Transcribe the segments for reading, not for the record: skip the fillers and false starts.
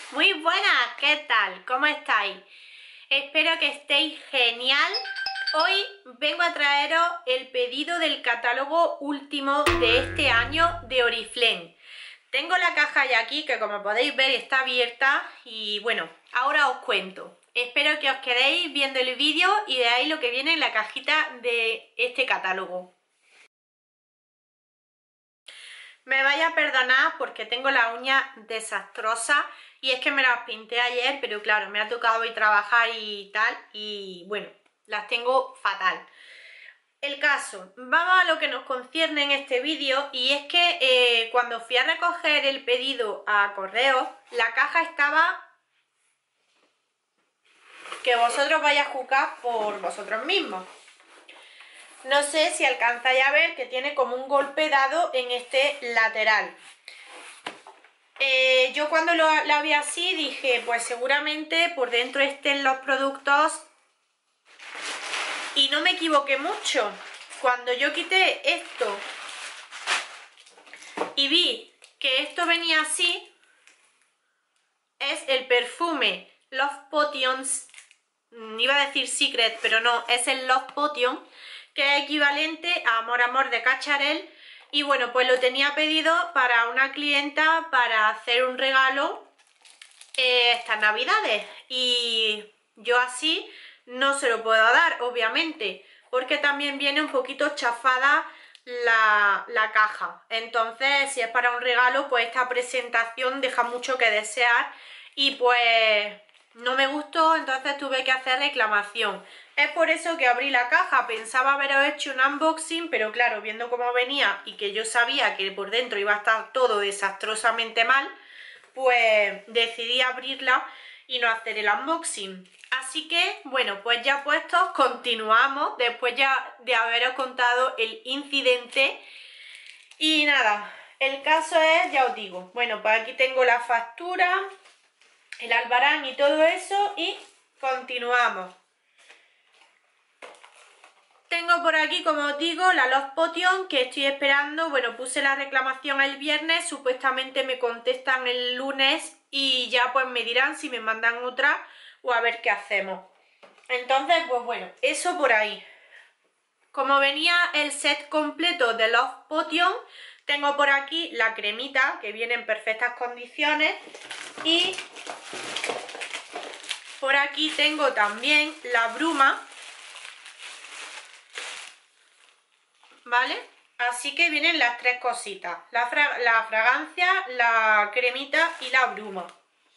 Muy buenas, ¿qué tal? ¿Cómo estáis? Espero que estéis genial. Hoy vengo a traeros el pedido del catálogo último de este año de Oriflame. Tengo la caja ya aquí, que como podéis ver está abierta y bueno, ahora os cuento. Espero que os quedéis viendo el vídeo y veáis lo que viene en la cajita de este catálogo. Me vaya a perdonar porque tengo la uña desastrosa y es que me las pinté ayer, pero claro, me ha tocado hoy trabajar y tal y bueno, las tengo fatal. El caso, vamos a lo que nos concierne en este vídeo y es que cuando fui a recoger el pedido a correo, la caja estaba que vosotros vais a juzgar por vosotros mismos. No sé si alcanzáis a ver que tiene como un golpe dado en este lateral. Yo cuando la vi así dije, pues seguramente por dentro estén los productos y no me equivoqué mucho. Cuando yo quité esto y vi que esto venía así, es el perfume Love Potions, iba a decir Secret, pero no, es el Love Potion, que es equivalente a Amor Amor de Cacharel. Y bueno, pues lo tenía pedido para una clienta para hacer un regalo estas navidades y yo así no se lo puedo dar, obviamente, porque también viene un poquito chafada la caja. Entonces, si es para un regalo, pues esta presentación deja mucho que desear y pues no me gustó, entonces tuve que hacer reclamación. Es por eso que abrí la caja, pensaba haberos hecho un unboxing, pero claro, viendo cómo venía y que yo sabía que por dentro iba a estar todo desastrosamente mal, pues decidí abrirla y no hacer el unboxing. Así que, bueno, pues ya puestos, continuamos, después ya de haberos contado el incidente. Y nada, el caso es, ya os digo, bueno, pues aquí tengo la factura, el albarán y todo eso y continuamos. Tengo por aquí, como os digo, la Love Potion que estoy esperando. Bueno, puse la reclamación el viernes, supuestamente me contestan el lunes y ya pues me dirán si me mandan otra o a ver qué hacemos. Entonces, pues bueno, eso por ahí. Como venía el set completo de Love Potion, tengo por aquí la cremita que viene en perfectas condiciones y por aquí tengo también la bruma, ¿vale? Así que vienen las tres cositas, la fragancia, la cremita y la bruma.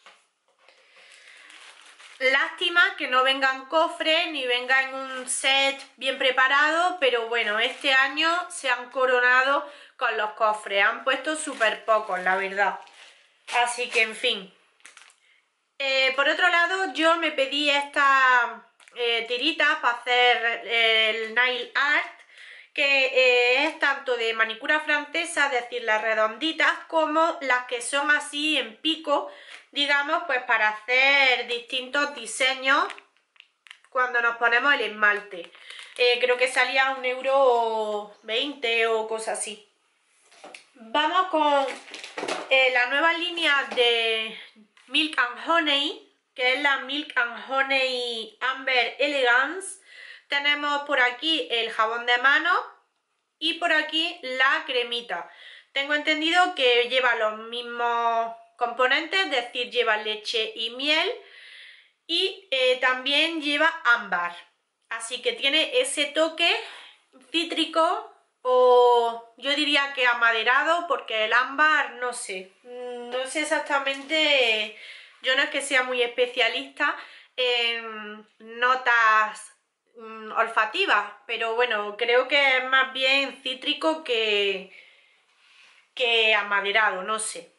Lástima que no venga en cofre ni venga en un set bien preparado, pero bueno, este año se han coronado con los cofres, han puesto súper pocos, la verdad. Así que en fin. Por otro lado, yo me pedí esta tirita para hacer el nail art, que es tanto de manicura francesa, es decir, las redonditas, como las que son así en pico, digamos, pues para hacer distintos diseños cuando nos ponemos el esmalte. Creo que salía 1,20 € o cosas así. Vamos con la nueva línea de Milk and Honey, que es la Milk and Honey Amber Elegance. Tenemos por aquí el jabón de mano y por aquí la cremita. Tengo entendido que lleva los mismos componentes, es decir, lleva leche y miel y también lleva ámbar. Así que tiene ese toque cítrico o yo diría que amaderado, porque el ámbar no sé exactamente, yo no es que sea muy especialista en notas olfativas, pero bueno, creo que es más bien cítrico que amaderado, no sé.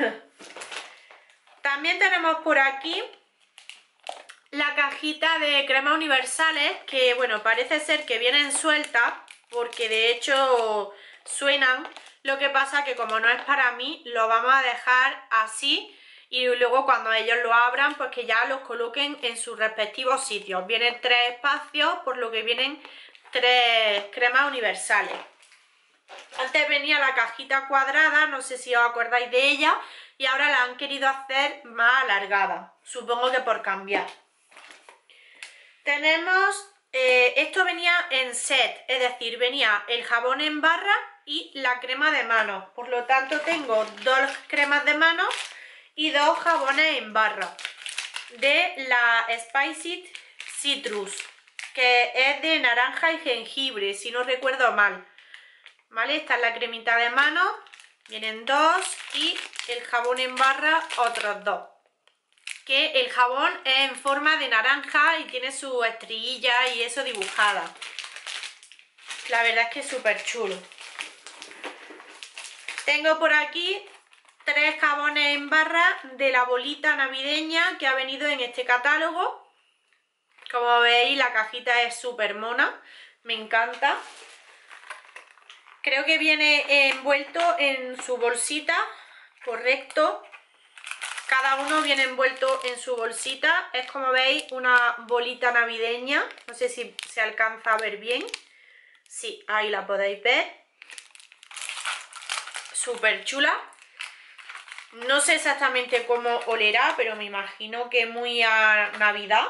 También tenemos por aquí la cajita de cremas universales, que bueno, parece ser que vienen sueltas, porque de hecho suenan. Lo que pasa que como no es para mí, lo vamos a dejar así y luego cuando ellos lo abran, pues que ya los coloquen en sus respectivos sitios. Vienen 3 espacios, por lo que vienen 3 cremas universales. Antes venía la cajita cuadrada, no sé si os acordáis de ella, y ahora la han querido hacer más alargada, supongo que por cambiar. Tenemos, esto venía en set, es decir, venía el jabón en barra y la crema de manos, por lo tanto tengo 2 cremas de manos y 2 jabones en barra de la Spicy Citrus, que es de naranja y jengibre, si no recuerdo mal. ¿Vale? Esta es la cremita de manos, vienen 2 y el jabón en barra otros 2. Que el jabón es en forma de naranja y tiene su estrellilla y eso dibujada. La verdad es que es súper chulo. Tengo por aquí 3 jabones en barra de la bolita navideña que ha venido en este catálogo. Como veis, la cajita es súper mona, me encanta. Creo que viene envuelto en su bolsita, correcto. Cada uno viene envuelto en su bolsita. Es, como veis, una bolita navideña. No sé si se alcanza a ver bien. Sí, ahí la podéis ver. Súper chula. No sé exactamente cómo olerá, pero me imagino que muy a Navidad.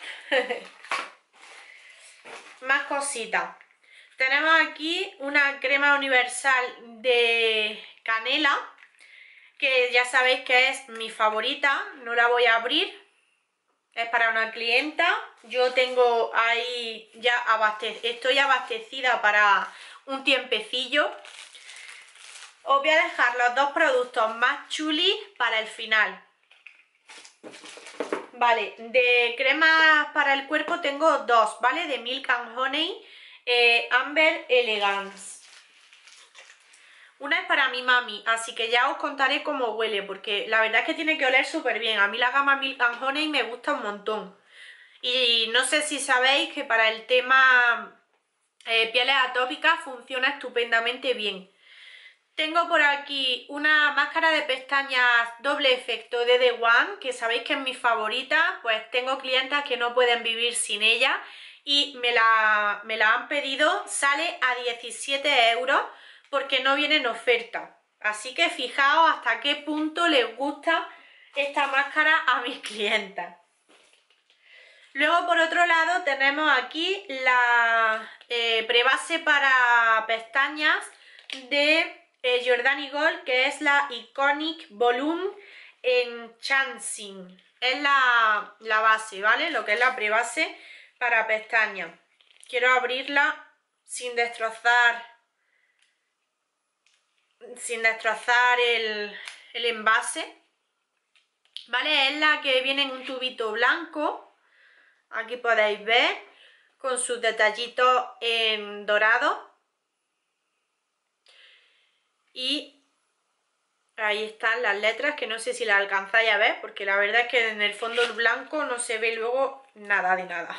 Más cositas. Tenemos aquí una crema universal de canela, que ya sabéis que es mi favorita, no la voy a abrir, es para una clienta. Yo tengo ahí ya estoy abastecida para un tiempecillo. Os voy a dejar los 2 productos más chulis para el final. Vale, de cremas para el cuerpo tengo 2, ¿vale? De Milk and Honey, Amber Elegance. Una es para mi mami, así que ya os contaré cómo huele, porque la verdad es que tiene que oler súper bien. A mí la gama Milk and Honey me gusta un montón. Y no sé si sabéis que para el tema pieles atópicas funciona estupendamente bien. Tengo por aquí una máscara de pestañas doble efecto de The One, que sabéis que es mi favorita, pues tengo clientas que no pueden vivir sin ella y me la han pedido. Sale a 17 euros porque no viene en oferta. Así que fijaos hasta qué punto les gusta esta máscara a mis clientas. Luego, por otro lado, tenemos aquí la prebase para pestañas de Jordani Gold, que es la Iconic Volume Enhancing. Es la base, ¿vale? Lo que es la prebase para pestañas. Quiero abrirla sin destrozar el envase. ¿Vale? Es la que viene en un tubito blanco. Aquí podéis ver con sus detallitos en dorado. Y ahí están las letras, que no sé si las alcanzáis a ver, porque la verdad es que en el fondo blanco no se ve luego nada de nada.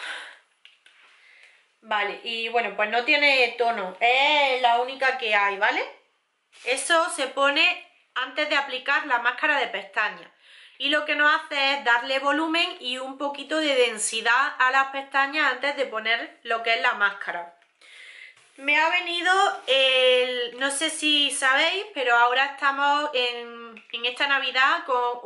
Vale, y bueno, pues no tiene tono, es la única que hay, ¿vale? Eso se pone antes de aplicar la máscara de pestañas. Y lo que nos hace es darle volumen y un poquito de densidad a las pestañas antes de poner lo que es la máscara. Me ha venido no sé si sabéis, pero ahora estamos en esta Navidad con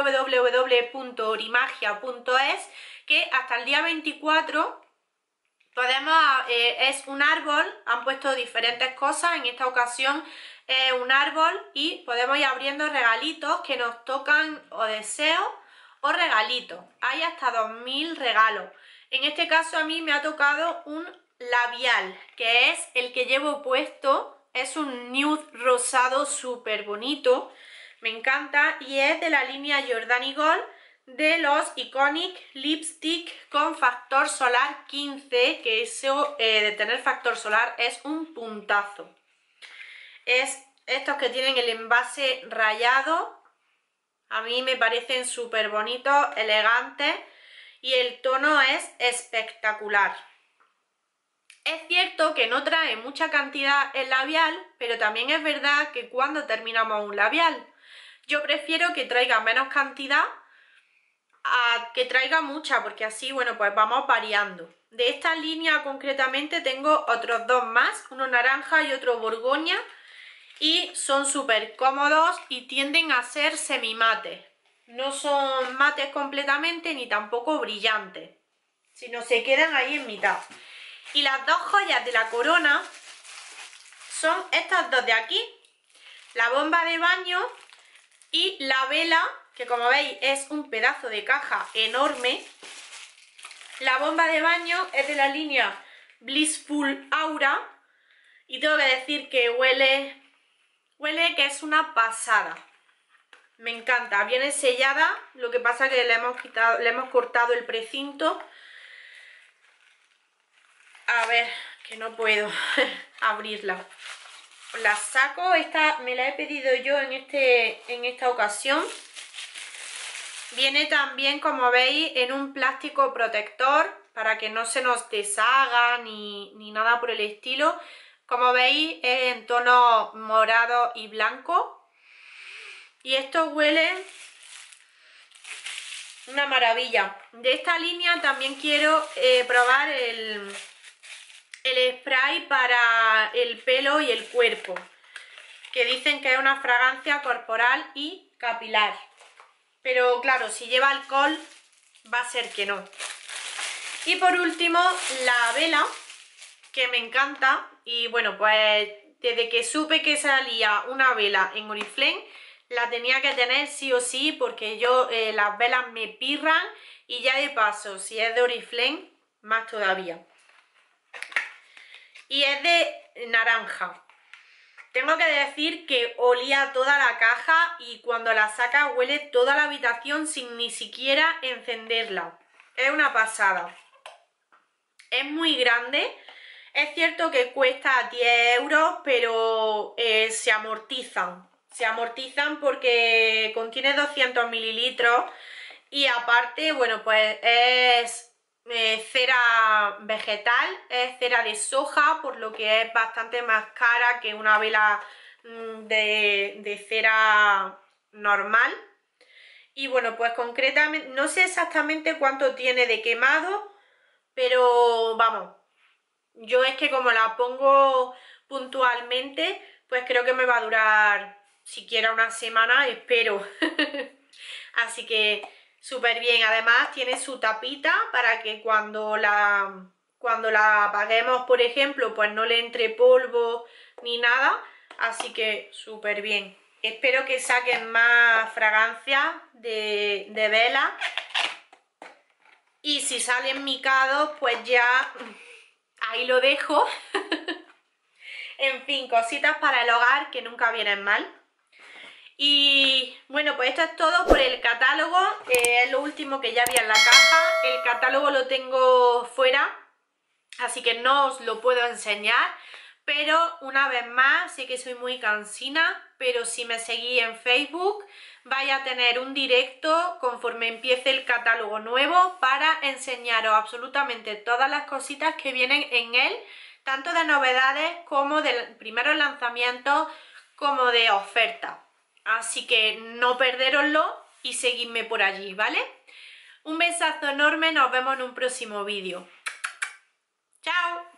www.orimagia.es, que hasta el día 24 podemos, es un árbol, han puesto diferentes cosas, en esta ocasión es un árbol y podemos ir abriendo regalitos que nos tocan o deseos o regalitos. Hay hasta 2000 regalos. En este caso a mí me ha tocado un labial, que es el que llevo puesto, es un nude rosado súper bonito, me encanta, y es de la línea Jordani Gold de los Iconic Lipstick con factor solar 15, que eso de tener factor solar es un puntazo. Es estos que tienen el envase rayado, a mí me parecen súper bonitos, elegantes, y el tono es espectacular. Es cierto que no trae mucha cantidad el labial, pero también es verdad que cuando terminamos un labial, yo prefiero que traiga menos cantidad a que traiga mucha, porque así, bueno, pues vamos variando. De esta línea concretamente tengo otros 2 más, uno naranja y otro borgoña, y son súper cómodos y tienden a ser semimates. No son mates completamente ni tampoco brillantes, sino se quedan ahí en mitad. Y las dos joyas de la corona son estas dos de aquí, la bomba de baño y la vela, que como veis es un pedazo de caja enorme. La bomba de baño es de la línea Blissful Aura y tengo que decir que huele que es una pasada. Me encanta, viene sellada, lo que pasa que le hemos cortado el precinto. A ver, que no puedo abrirla. La saco, esta me la he pedido yo en esta ocasión. Viene también, como veis, en un plástico protector para que no se nos deshaga ni nada por el estilo. Como veis, es en tono morado y blanco. Y esto huele una maravilla. De esta línea también quiero probar el spray para el pelo y el cuerpo, que dicen que es una fragancia corporal y capilar. Pero claro, si lleva alcohol va a ser que no. Y por último, la vela, que me encanta. Y bueno, pues desde que supe que salía una vela en Oriflame, la tenía que tener sí o sí, porque yo las velas me pirran. Y ya de paso, si es de Oriflame, más todavía. Y es de naranja. Tengo que decir que olía toda la caja y cuando la sacas huele toda la habitación sin ni siquiera encenderla. Es una pasada. Es muy grande. Es cierto que cuesta 10 euros, pero se amortizan. Se amortizan porque contiene 200 mililitros y aparte, bueno, pues es cera vegetal, es cera de soja, por lo que es bastante más cara que una vela de cera normal. Y bueno, pues concretamente, no sé exactamente cuánto tiene de quemado, pero vamos, yo es que como la pongo puntualmente, pues creo que me va a durar siquiera una semana, espero. Así que súper bien. Además tiene su tapita para que cuando la apaguemos, por ejemplo, pues no le entre polvo ni nada. Así que súper bien. Espero que saquen más fragancias de vela. Y si salen micados, pues ya ahí lo dejo. En fin, cositas para el hogar que nunca vienen mal. Y bueno, pues esto es todo por el catálogo. Es lo último que ya había en la caja. El catálogo lo tengo fuera, así que no os lo puedo enseñar. Pero una vez más, sé que soy muy cansina, pero si me seguís en Facebook vais a tener un directo conforme empiece el catálogo nuevo para enseñaros absolutamente todas las cositas que vienen en él, tanto de novedades como de primeros lanzamientos como de ofertas. Así que no perderoslo y seguidme por allí, ¿vale? Un besazo enorme, nos vemos en un próximo vídeo. ¡Chao!